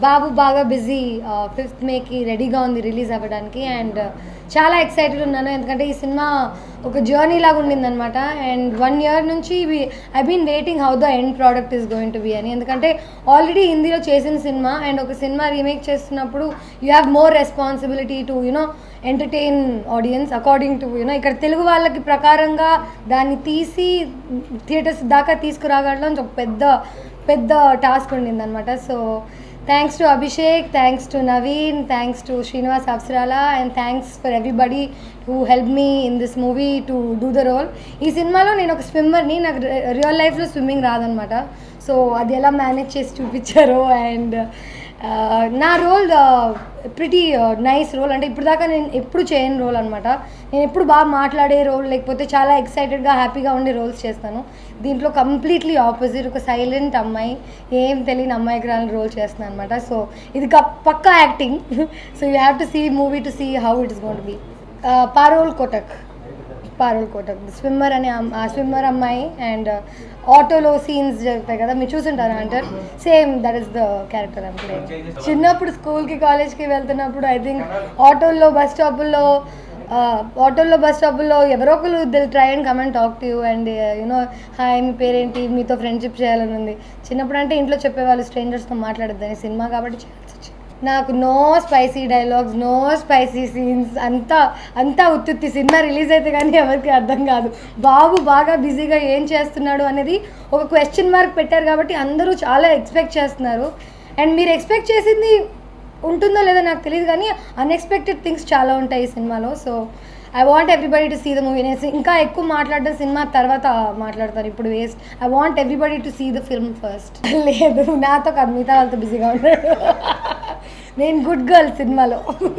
బాబు బాగా busy 5th మేకి రెడీగా ఉంది రిలీజ్ అవ్వడానికి అండ్ చాలా ఎక్సైటెడ్ ఉన్నాను ఎందుకంటే ఈ సినిమా ఒక జర్నీ లాగా ఉండిందనమాట అండ్ 1 year నుంచి I been waiting how the end product is going to be అని ఎందుకంటే ఆల్రెడీ హిందీలో చేసిన సినిమా అండ్ ఒక సినిమా రీమేక్ చేస్తున్నప్పుడు you have more responsibility to you know entertain audience according to you know ఇక్కడ తెలుగు వాళ్ళకి ప్రకారంగా దాన్ని తీసి థియేటర్స్ దాకా తీసుకురాగడం ఒక పెద్ద టాస్క్ ఉండిందనమాట so thanks to Abhishek thanks to Naveen thanks to Srinivas Avasarala and thanks for everybody who help me in this movie to do the role ఈ సినిమాలో నేను ఒక స్విమ్మర్ని నాకు రియల్ లైఫ్లో స్విమ్మింగ్ రాదనమాట సో అది ఎలా మేనేజ్ చేసి చూపించారో అండ్ నా రోల్ ప్రిటీ నైస్ రోల్ అంటే ఇప్పుడు దాకా నేను ఎప్పుడు చేయని రోల్ అనమాట నేను ఎప్పుడు బాగా మాట్లాడే రోల్ లేకపోతే చాలా ఎక్సైటెడ్గా హ్యాపీగా ఉండే రోల్స్ చేస్తాను దీంట్లో కంప్లీట్లీ ఆపోజిట్ ఒక సైలెంట్ అమ్మాయి ఏం తెలియని అమ్మాయికి రాని రోల్ చేస్తున్నాను అనమాట సో ఇది పక్కా acting so you have to see movie to see how it is gonna be బీ పారోల్ కోటక్ స్విమ్మర్ అనే స్విమ్మర్ అమ్మాయి అండ్ ఆటోలో సీన్స్ జరుగుతాయి కదా మీరు చూసుంటారా అంటారు same that is the character అంటే చిన్నప్పుడు స్కూల్కి కాలేజ్కి వెళ్తున్నప్పుడు ఐ థింక్ ఆటోల్లో బస్ స్టాపుల్లో ఎవరో ఒకరు దిల్ try and come and talk to you and you know hi మీ పేరేంటి మీతో ఫ్రెండ్షిప్ చేయాలని ఉంది చిన్నప్పుడు అంటే ఇంట్లో చెప్పేవాళ్ళు స్ట్రేంజర్స్తో మాట్లాడద్దని సినిమా కాబట్టి చేయాల్సి వచ్చింది నాకు no spicy dialogues no spicy scenes అంతా ఉత్తుత్తి సినిమా రిలీజ్ అయితే కానీ ఎవరికి అర్థం కాదు బాబు బాగా బిజీగా ఏం చేస్తున్నాడు అనేది ఒక క్వశ్చన్ మార్క్ పెట్టారు కాబట్టి అందరూ చాలా ఎక్స్పెక్ట్ చేస్తున్నారు అండ్ మీరు ఎక్స్పెక్ట్ చేసింది ఉంటుందో లేదో నాకు తెలియదు కానీ అన్ఎక్స్పెక్టెడ్ థింగ్స్ చాలా ఉంటాయి ఈ సినిమాలో so I want everybody to see the movie నేను ఇంకా ఎక్కువ మాట్లాడడం సినిమా తర్వాత మాట్లాడతాను ఇప్పుడు waste I want everybody to see the film first లేదు నాతో కాదు మిగతా వాళ్ళతో బిజీగా ఉన్నాడు నేను గుడ్ గర్ల్ సినిమాలో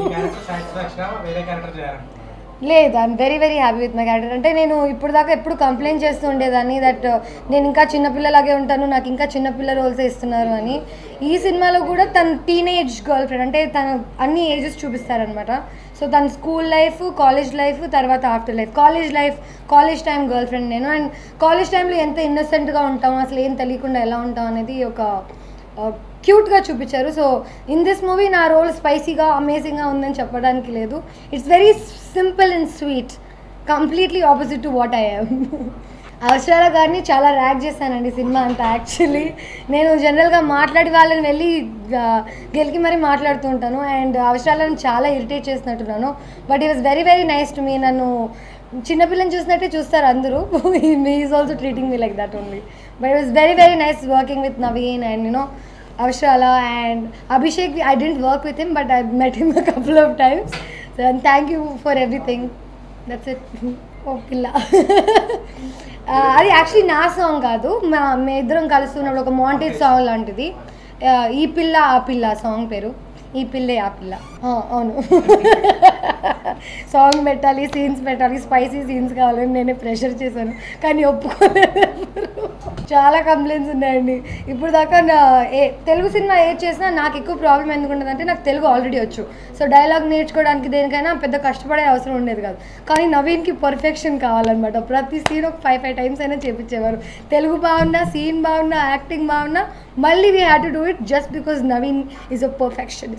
లేదు I'm very very happy with my character అంటే నేను ఇప్పుడు దాకా ఎప్పుడు కంప్లైంట్ చేస్తూ ఉండేదాన్ని దట్ నేను ఇంకా చిన్నపిల్లలాగే ఉంటాను నాకు ఇంకా చిన్నపిల్ల రోల్స్ ఇస్తున్నారు అని ఈ సినిమాలో కూడా తన టీనేజ్ గర్ల్ ఫ్రెండ్ అంటే తను అన్ని ఏజెస్ చూపిస్తారనమాట సో తన స్కూల్ లైఫ్ కాలేజ్ లైఫ్ తర్వాత after life college time girl friend నేను అండ్ కాలేజ్ టైంలో ఎంత ఇన్నోసెంట్గా ఉంటాం అసలు ఏం తెలియకుండా ఎలా ఉంటాం అనేది ఒక క్యూట్గా చూపించారు సో ఇన్ దిస్ మూవీ నా రోల్ స్పైసీగా అమేజింగ్గా ఉందని చెప్పడానికి లేదు it's very simple and sweet completely opposite to what I am Avasarala గారిని చాలా ర్యాక్ చేశానండి సినిమా అంతా యాక్చువల్లీ నేను జనరల్గా మాట్లాడి వాళ్ళని వెళ్ళి గెలికి మరీ మాట్లాడుతూ ఉంటాను అండ్ అవసరాలను చాలా ఇరిటేట్ చేసినట్టున్నాను but it was very very nice to me నన్ను చిన్నపిల్లని చూసినట్టే చూస్తారు అందరూ is also treating me like that only but it was very very nice working with Naveen and you know Avshrala and Abhishek, I didn't work with him, but I met him a couple of times. So, and thank you for everything. That's it. Oh, Pilla. అది actually నా song కాదు మేము ఇద్దరం కలుస్తున్నప్పుడు ఒక montage song లాంటిది ఈ పిల్ల ఆ పిల్ల సాంగ్ పేరు ఈ పిల్లే ఆ పిల్ల అవును సాంగ్ పెట్టాలి సీన్స్ పెట్టాలి స్పైసీ సీన్స్ కావాలని నేనే ప్రెషర్ చేశాను కానీ ఒప్పుకోలేదు చాలా కంప్లైంట్స్ ఉన్నాయండి ఇప్పుడు దాకా తెలుగు సినిమా ఏది చేసినా నాకు ఎక్కువ ప్రాబ్లం ఎందుకు ఉండదంటే నాకు తెలుగు ఆల్రెడీ వచ్చు సో డైలాగ్ నేర్చుకోవడానికి దేనికైనా పెద్ద కష్టపడే అవసరం ఉండేది కాదు కానీ నవీన్కి పర్ఫెక్షన్ కావాలన్నమాట ప్రతి సీన్ ఒక 5 times అయినా చేపించేవారు తెలుగు బాగున్నా సీన్ బాగున్నా యాక్టింగ్ బాగున్నా మళ్ళీ we had to do it just because Naveen is a perfectionist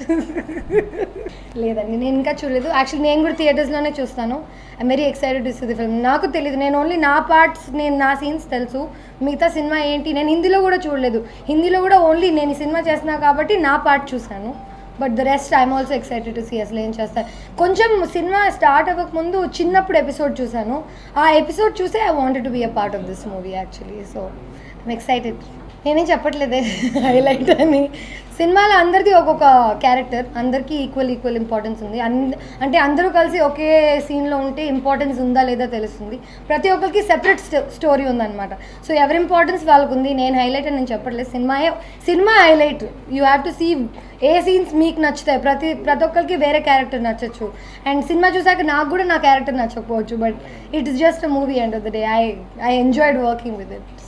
లేదండి నేను ఇంకా చూడలేదు యాక్చువల్లీ నేను కూడా థియేటర్స్లోనే చూస్తాను I'm very excited to see the film నాకు తెలియదు నేను ఓన్లీ నా పార్ట్స్ నేను నా సీన్స్ తెలుసు మిగతా సినిమా ఏంటి నేను హిందీలో కూడా చూడలేదు హిందీలో కూడా ఓన్లీ నేను ఈ సినిమా చేస్తున్నా కాబట్టి నా పార్ట్ చూశాను but the rest I'm also excited to see అసలు ఏం చేస్తాను కొంచెం సినిమా స్టార్ట్ అవ్వకముందు చిన్నప్పుడు ఎపిసోడ్ చూశాను ఆ ఎపిసోడ్ చూసే I wanted to be a part of this movie actually so I'm excited నేనేం చెప్పట్లేదే హైలైట్ అని సినిమాలో అందరిది ఒక్కొక్క క్యారెక్టర్ అందరికీ ఈక్వల్ ఇంపార్టెన్స్ ఉంది అంటే అందరూ కలిసి ఒకే సీన్లో ఉంటే ఇంపార్టెన్స్ ఉందా లేదా తెలుస్తుంది ప్రతి ఒక్కరికి సెపరేట్ స్టోరీ ఉందన్నమాట సో ఎవరి ఇంపార్టెన్స్ వాళ్ళకు ఉంది నేను హైలైట్ అని నేను చెప్పట్లేదు సినిమా highlight you have to see ఏ సీన్స్ మీకు నచ్చుతాయి ప్రతి ఒక్కరికి వేరే క్యారెక్టర్ నచ్చచ్చు అండ్ సినిమా చూసాక నాకు కూడా నా క్యారెక్టర్ నచ్చకపోవచ్చు but it is just a movie end of the day I enjoyed working with it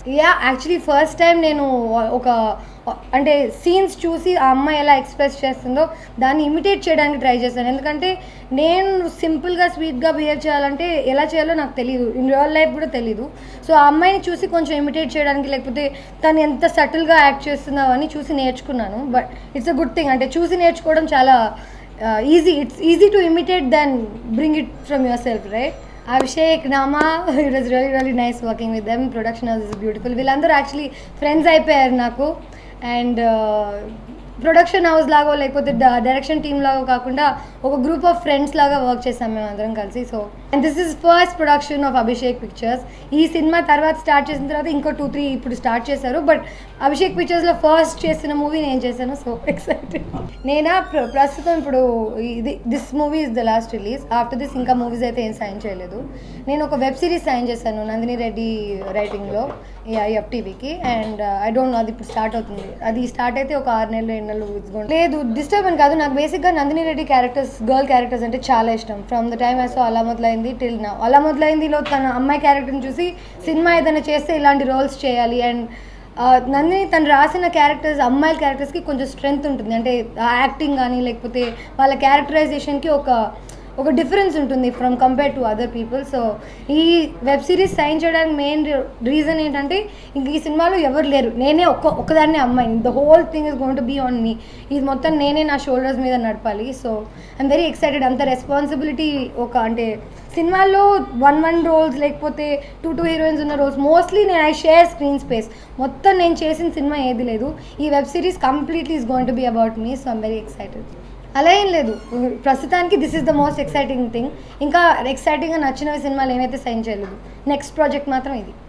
yeah actually first time నేను ఒక అంటే సీన్స్ చూసి ఆ అమ్మాయి ఎలా ఎక్స్ప్రెస్ చేస్తుందో దాన్ని ఇమిటేట్ చేయడానికి ట్రై చేశాను. ఎందుకంటే నేను సింపుల్గా స్వీట్గా బిహేవ్ చేయాలంటే ఎలా చేయాలో నాకు తెలియదు, ఇన్ రియల్ లైఫ్ కూడా తెలీదు. సో ఆ అమ్మాయిని చూసి కొంచెం ఇమిటేట్ చేయడానికి, లేకపోతే తను ఎంత సటిల్గా యాక్ట్ చేస్తుందో అని చూసి నేర్చుకున్నాను. But it's a good thing, అంటే చూసి నేర్చుకోవడం చాలా it's easy to imitate then bring it from yourself, right? Abhishek, Nama, it was really nice working with them. Production house is beautiful. వీళ్ళందరూ యాక్చువల్లీ ఫ్రెండ్స్ అయిపోయారు నాకు. And production house లాగా లేకపోతే direction team లాగా కాకుండా ఒక group of friends లాగా work చేసాం మేము అందరం కలిసి. So and this is first production of Abhishek Pictures. ఈ సినిమా తర్వాత స్టార్ట్ చేసిన తర్వాత ఇంకో 2-3 ఇప్పుడు స్టార్ట్ చేశారు. బట్ అభిషేక్ పిక్చర్స్లో ఫస్ట్ చేసిన మూవీ నేను చేశాను. So excited. నేనా ప్రస్తుతం ఇప్పుడు this movie is the last release. After this ఇంకా మూవీస్ అయితే ఏం సైన్ చేయలేదు. నేను ఒక వెబ్ సిరీస్ సైన్ చేశాను నందిని రెడ్డి రైటింగ్లో FTVకి. అండ్ ఐ డోంట్ నో అది ఇప్పుడు స్టార్ట్ అవుతుంది. అది స్టార్ట్ అయితే ఒక 6 నెలలు 7 నెలలు లేదు. డిస్టర్బ్ అని కాదు, నాకు బేసిక్గా Nandini Reddy characters, girl characters అంటే చాలా ఇష్టం. From the time I so అలా మొదలైంది టిల్ నౌ. అలా మొదలైందిలో తన అమ్మాయి క్యారెక్టర్ని చూసి సినిమా ఏదైనా చేస్తే ఇలాంటి రోల్స్ చేయాలి. అండ్ నందిని తను రాసిన క్యారెక్టర్స్, అమ్మాయిల క్యారెక్టర్స్కి కొంచెం స్ట్రెంగ్త్ ఉంటుంది. అంటే యాక్టింగ్ కానీ లేకపోతే వాళ్ళ క్యారెక్టరైజేషన్కి ఒక డిఫరెన్స్ ఉంటుంది from compare to other people. So ఈ వెబ్ సిరీస్ సైన్ చేయడానికి మెయిన్ రీజన్ ఏంటంటే ఇంక ఈ సినిమాలో ఎవరు లేరు, నేనే ఒక్కదాన్నే అమ్మాయిని. The whole thing is going to be on me. ఇది మొత్తం నేనే నా షోల్డర్స్ మీద నడపాలి. So I'm very excited. అంత రెస్పాన్సిబిలిటీ అంటే సినిమాల్లో 1 రోల్స్ లేకపోతే 2 హీరోయిన్స్ ఉన్న రోల్స్ మోస్ట్లీ నేను ఐ షేర్ స్క్రీన్ స్పేస్. మొత్తం నేను చేసిన సినిమా ఏది లేదు. ఈ web series completely is going to be about me. So I'm very excited. అలా ఏం లేదు, ప్రస్తుతానికి this is the most exciting thing. ఇంకా ఎక్సైటింగ్గా నచ్చినవి సినిమాలు ఏమైతే సైన్ చేయలేదు. నెక్స్ట్ ప్రాజెక్ట్ మాత్రం ఇది.